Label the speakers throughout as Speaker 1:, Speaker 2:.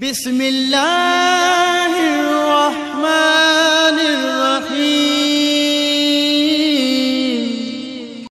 Speaker 1: بسم اللہ الرحمن الرحیم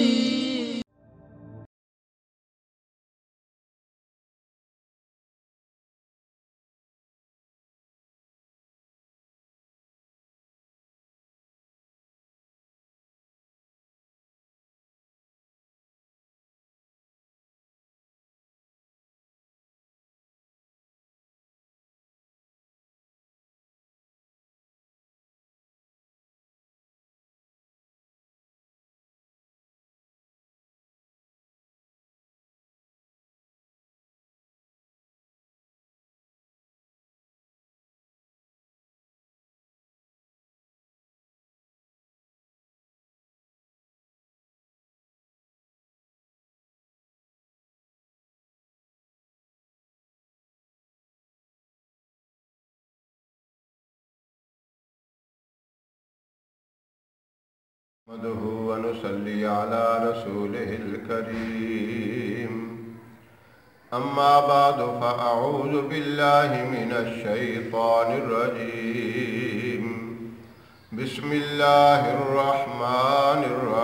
Speaker 2: نحمده ونصلي على رسوله الكريم أما بعد فأعوذ بالله من الشيطان الرجيم بسم الله الرحمن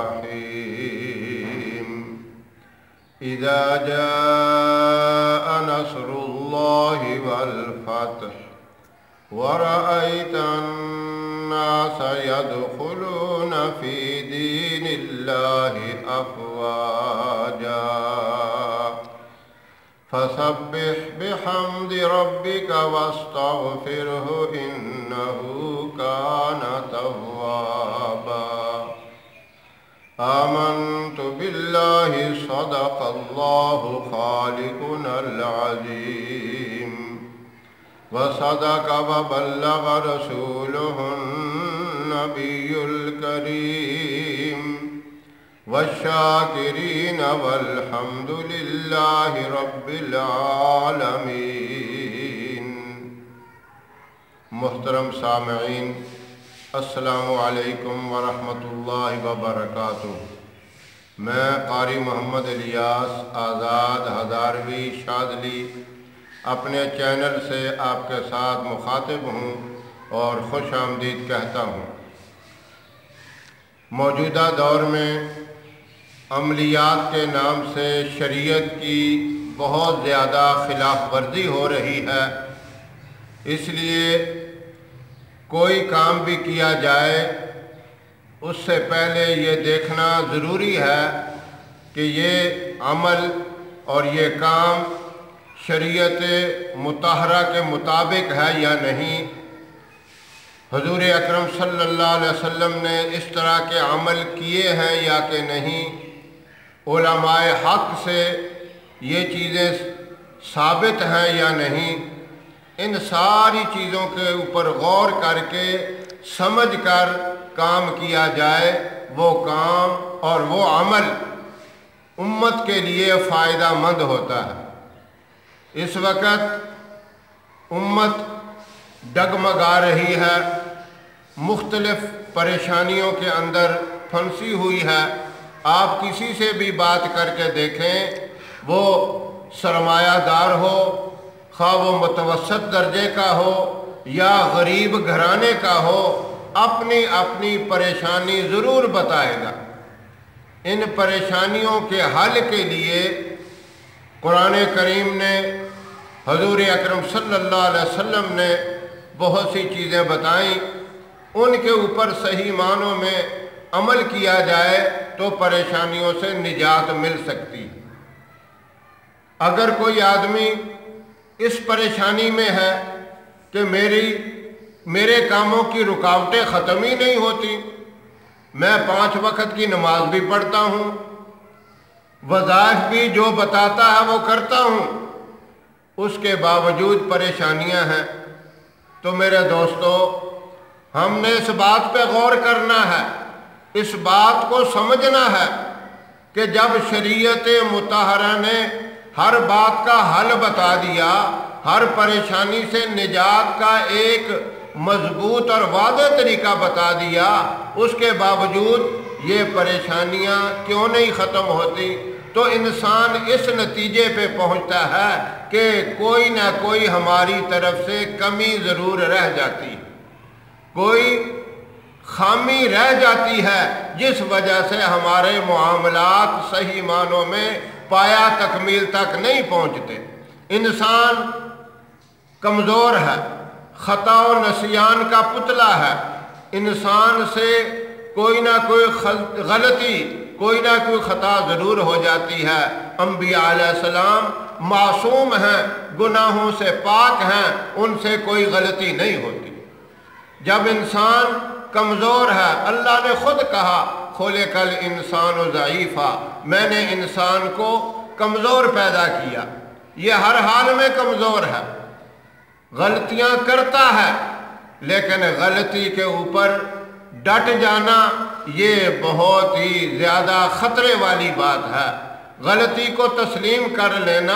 Speaker 2: الرحيم إذا جاء نصر الله والفتح ورأيت الناس يدخلون في دين الله أفواجا فسبح بحمد ربك واستغفره إنه كان توابا آمنت بالله صدق الله خالقنا العظيم وصدق وبلغ رسوله النبي الكريم والشاكرين والحمد لله رب العالمين۔ محترم سامعین، السلام علیکم ورحمۃ اللہ وبرکاتہ۔ میں قاری محمد الیاس آزاد ہزاروی شاذلی اپنے چینل سے آپ کے ساتھ مخاطب ہوں اور خوش آمدید کہتا ہوں۔ موجودہ دور میں عملیات کے نام سے شریعت کی بہت زیادہ خلاف ورزی ہو رہی ہے، اس لیے کوئی کام بھی کیا جائے اس سے پہلے یہ دیکھنا ضروری ہے کہ یہ عمل اور یہ کام شریعت مطہرہ کے مطابق ہے یا نہیں، حضور اکرم صلی اللہ علیہ وسلم نے اس طرح کے عمل کیے ہیں یا کہ نہیں، علماء حق سے یہ چیزیں ثابت ہیں یا نہیں۔ ان ساری چیزوں کے اوپر غور کر کے سمجھ کر کام کیا جائے، وہ کام اور وہ عمل امت کے لیے فائدہ مند ہوتا ہے۔ اس وقت امت ڈگمگا رہی ہے، مختلف پریشانیوں کے اندر پھنسی ہوئی ہے۔ آپ کسی سے بھی بات کر کے دیکھیں، وہ سرمایہ دار ہو، خواہ وہ متوسط درجے کا ہو یا غریب گھرانے کا ہو، اپنی اپنی پریشانی ضرور بتائے گا۔ ان پریشانیوں کے حل کے لیے قرآن کریم نے، حضور اکرم صلی اللہ علیہ وسلم نے بہت سی چیزیں بتائیں، ان کے اوپر صحیح معنوں میں عمل کیا جائے تو پریشانیوں سے نجات مل سکتی۔ اگر کوئی آدمی اس پریشانی میں ہے کہ میرے کاموں کی رکاوٹیں ختم ہی نہیں ہوتی، میں 5 وقت کی نماز بھی پڑھتا ہوں، وظائف بھی جو بتاتا ہے وہ کرتا ہوں، اس کے باوجود پریشانیاں ہیں، تو میرے دوستو، ہم نے اس بات پہ غور کرنا ہے، اس بات کو سمجھنا ہے کہ جب شریعت مطہرہ نے ہر بات کا حل بتا دیا، ہر پریشانی سے نجات کا ایک مضبوط اور واضح طریقہ بتا دیا، اس کے باوجود یہ پریشانیاں کیوں نہیں ختم ہوتی؟ تو انسان اس نتیجے پہ پہنچتا ہے کہ کوئی نہ کوئی ہماری طرف سے کمی ضرور رہ جاتی ہے، کوئی خامی رہ جاتی ہے جس وجہ سے ہمارے معاملات صحیح معنوں میں پایا تکمیل تک نہیں پہنچتے۔ انسان کمزور ہے، خطا و نسیان کا پتلا ہے، انسان سے کوئی نہ کوئی غلطی، کوئی نہ کوئی خطا ضرور ہو جاتی ہے۔ انبیاء علیہ السلام معصوم ہیں، گناہوں سے پاک ہیں، ان سے کوئی غلطی نہیں ہوتی۔ جب انسان کمزور ہے، اللہ نے خود کہا خلق الانسان ضعیفا، میں نے انسان کو کمزور پیدا کیا، یہ ہر حال میں کمزور ہے، غلطیاں کرتا ہے، لیکن غلطی کے اوپر ڈٹ جانا یہ بہت ہی زیادہ خطرے والی بات ہے۔ غلطی کو تسلیم کر لینا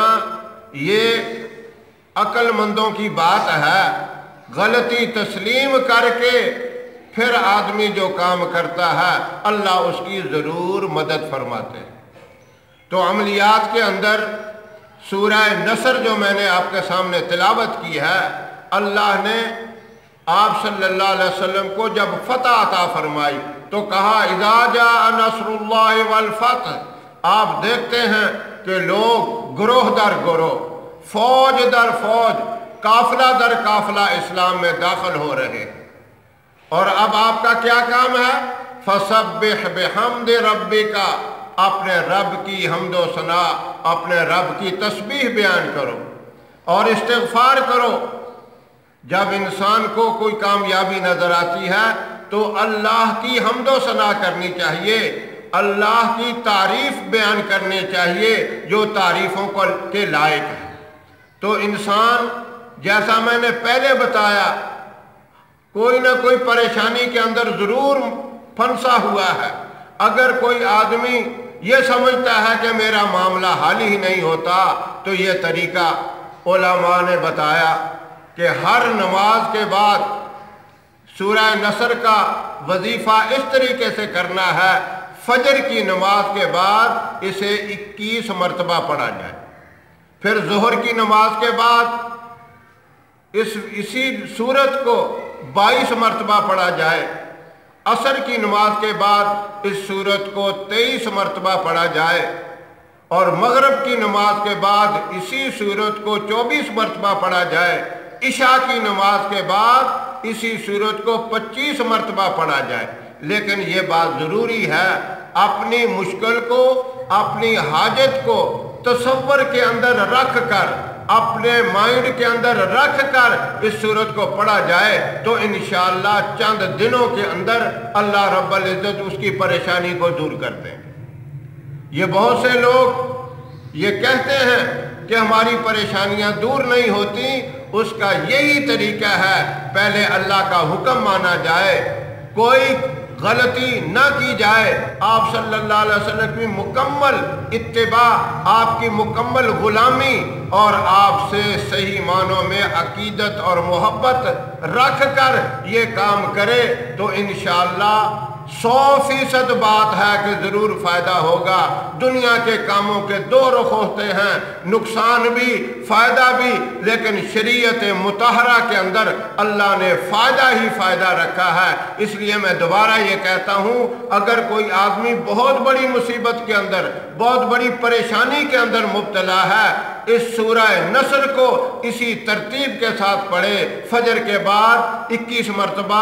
Speaker 2: یہ عقل مندوں کی بات ہے۔ غلطی تسلیم کر کے پھر آدمی جو کام کرتا ہے اللہ اس کی ضرور مدد فرماتے ہیں۔ تو عملیات کے اندر سورہ نصر جو میں نے آپ کے سامنے تلاوت کی ہے، اللہ نے آپ صلی اللہ علیہ وسلم کو جب فتح عطا فرمائی تو کہا اذا جاء نصر اللہ والفتح۔ آپ دیکھتے ہیں کہ لوگ گروہ در گروہ، فوج در فوج، قافلہ در قافلہ اسلام میں داخل ہو رہے ہیں، اور اب آپ کا کیا کام ہے؟ فسبح بحمد ربک، اپنے رب کی حمد و ثنا، اپنے رب کی تسبیح بیان کرو اور استغفار کرو۔ جب انسان کو کوئی کامیابی نظر آتی ہے تو اللہ کی حمد و ثنا کرنی چاہیے، اللہ کی تعریف بیان کرنی چاہیے جو تعریفوں کے لائق ہے۔ تو انسان جیسا میں نے پہلے بتایا کوئی نہ کوئی پریشانی کے اندر ضرور پھنسا ہوا ہے۔ اگر کوئی آدمی یہ سمجھتا ہے کہ میرا معاملہ حل ہی نہیں ہوتا تو یہ طریقہ علماء نے بتایا کہ ہر نماز کے بعد سورہ نصر کا وظیفہ اس طریقے سے کرنا ہے، فجر کی نماز کے بعد اسے 21 مرتبہ پڑھا جائے، پھر ظہر کی نماز کے بعد اسی سورت کو 22 مرتبہ پڑھا جائے، عصر کی نماز کے بعد اس سورت کو 23 مرتبہ پڑھا جائے، اور مغرب کی نماز کے بعد اسی سورت کو 24 مرتبہ پڑھا جائے، عشاء کی نماز کے بعد اسی سورت کو 25 مرتبہ پڑھا جائے۔ لیکن یہ بات ضروری ہے اپنی مشکل کو، اپنی حاجت کو تصور کے اندر رکھ کر، اپنے مائنڈ کے اندر رکھ کر اس سورت کو پڑھا جائے تو انشاءاللہ چند دنوں کے اندر اللہ رب العزت اس کی پریشانی کو دور کرتے ہیں۔ یہ بہت سے لوگ یہ کہتے ہیں کہ ہماری پریشانیاں دور نہیں ہوتی، اس کا یہی طریقہ ہے پہلے اللہ کا حکم مانا جائے، کوئی غلطی نہ کی جائے، آپ صلی اللہ علیہ وسلم کی مکمل اتباع، آپ کی مکمل غلامی، اور آپ سے صحیح معنوں میں عقیدت اور محبت رکھ کر یہ کام کرے تو انشاءاللہ 100% بات ہے کہ ضرور فائدہ ہوگا۔ دنیا کے کاموں کے دو رخ ہوتے ہیں، نقصان بھی فائدہ بھی، لیکن شریعت مطہرہ کے اندر اللہ نے فائدہ ہی فائدہ رکھا ہے۔ اس لیے میں دوبارہ یہ کہتا ہوں اگر کوئی آدمی بہت بڑی مصیبت کے اندر، بہت بڑی پریشانی کے اندر مبتلا ہے، اس سورہ نصر کو اسی ترتیب کے ساتھ پڑھے، فجر کے بعد 21 مرتبہ،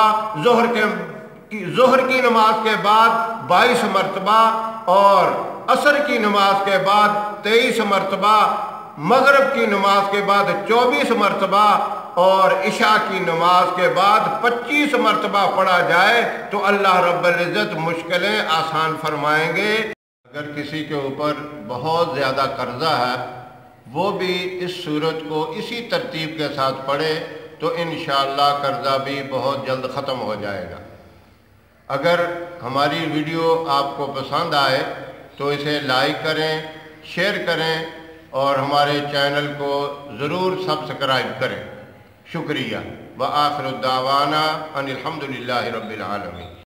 Speaker 2: ظہر کی نماز کے بعد 22 مرتبہ، اور عصر کی نماز کے بعد 23 مرتبہ، مغرب کی نماز کے بعد 24 مرتبہ، اور عشاء کی نماز کے بعد 25 مرتبہ پڑھا جائے تو اللہ رب العزت مشکلیں آسان فرمائیں گے۔ اگر کسی کے اوپر بہت زیادہ قرضہ ہے وہ بھی اس سورت کو اسی ترتیب کے ساتھ پڑھے تو انشاءاللہ قرضہ بھی بہت جلد ختم ہو جائے گا۔ اگر ہماری ویڈیو آپ کو پسند آئے تو اسے لائک کریں، شیئر کریں، اور ہمارے چینل کو ضرور سبسکرائب کریں۔ شکریہ۔ وآخر الدعوانا ان الحمدللہ رب العالمین۔